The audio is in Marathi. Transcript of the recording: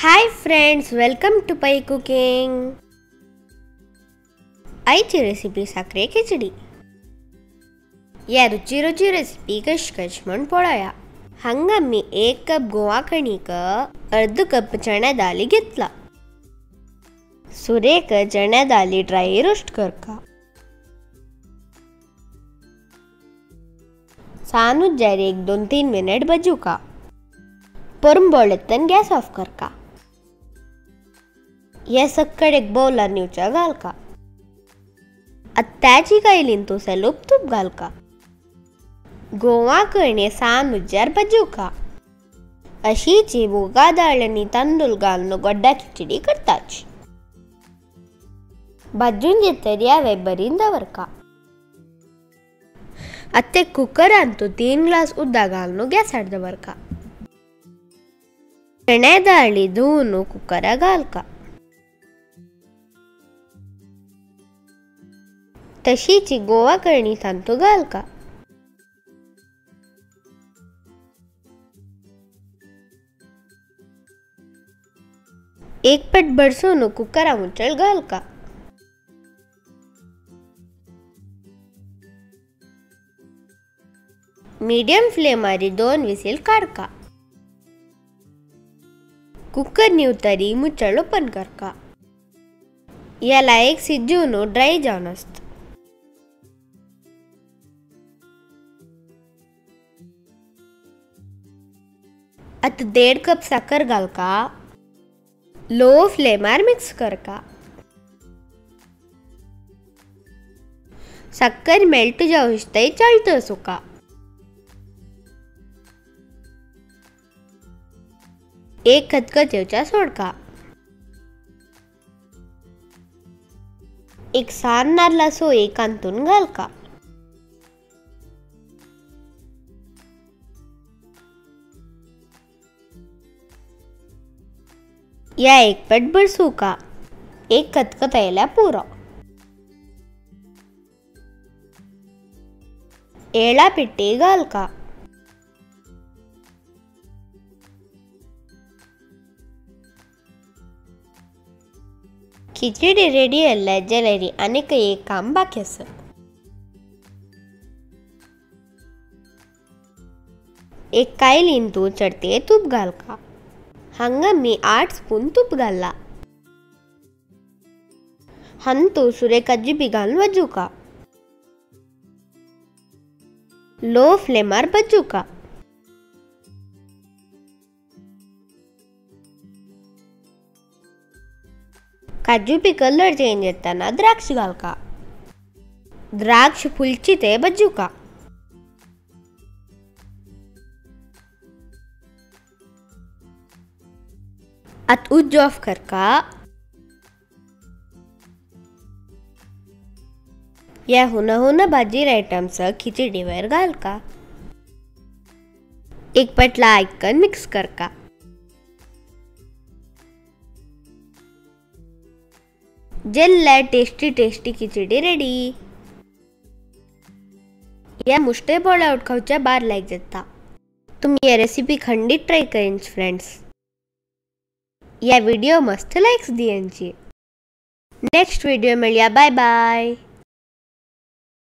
High friends, welcome to Pai cooking. आईची रेसिपी साखरे खिचडी. या रुची रुची रेसिपी कश म्हण पळोवया. हांगा मी 1 कप गोवा कणिक, अर्ध कप चण्या दाली घेतला. सुरेख चण्या दाली ड्राय रोस्ट करका. सानुजार 1-2-3 मिनट बजुका. परंबोळेतन गॅस ऑफ करका. या सक्कड एक बाउलार न्यूचा घालका. त्याची कायलीन तुसेलूप तूप घालका. गोवा कणे सानुजार बजुका. अशीची मुगा दाळ आणि तांदूळ घालून गड्डा खिचडी करताच. भाजून घेतल्यार यावे बरीन दवरका. अत्ते कुकरान 3 ग्लास उदक घालून गॅसार दवरका. चण्या दाळी धुवन कुकरा घालका. तशीची गोवा कणी तांतू घालका. एक पट बडसून कुकरा मुचळ घालका. मीडियम फ्लेमारी 2 विसील काढका. कुकर न्यूतरी मुचळ ओपन करका. याला एक सिजून ड्राय जावन असत. आता 1.5 कप साखर घालका. लो फ्लेमार मिक्स करका. साखर मेल्ट जावस्तय चळत सुका. एक खतखत येवचा सोडका. एक सान नारळा सोय कांतून घालका. या एक पट बडसूका. एक खतखत आयला पुरो. एळा पिट्टी घालका. खिचडी रेडी अल्ला जाल्यार आनीक एक काम बाकी आसा. एक कायलीन तू चडते तूप घालका. हांगा मी 8 स्पून तूप घालला. हंतू सुरे काजू बी घालून वजुका. Low फ्लेमार Bazooka. काजू बी कलर चेंज येताना द्राक्ष घालका. द्राक्ष फुलची ते बजुका. आता उज्ज ऑफ करका. या हुना भाजीर आयटम्स खिचडीवर घालका. एक पटला आयकन मिक्स करका. जेल्ला टेस्टी खिचडी रेडी. या मुष्टे बोळावट खावच्या बार लायक जाता. तुम्ही या रेसिपी खंडित ट्राय करेन फ्रेंड्स. या वीडियो मस्त लाइक्स दियांची. नेक्स्ट वीडियो मिळया. Bye bye.